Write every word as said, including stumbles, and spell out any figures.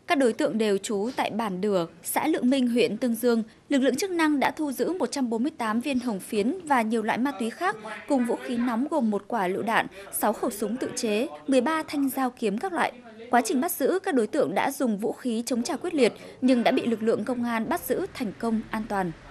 Các đối tượng đều trú tại bản Đửa, xã Lượng Minh, huyện Tương Dương. Lực lượng chức năng đã thu giữ một trăm bốn mươi tám viên hồng phiến và nhiều loại ma túy khác, cùng vũ khí nóng gồm một quả lựu đạn, sáu khẩu súng tự chế, mười ba thanh dao kiếm các loại. Quá trình bắt giữ, các đối tượng đã dùng vũ khí chống trả quyết liệt nhưng đã bị lực lượng công an bắt giữ thành công an toàn.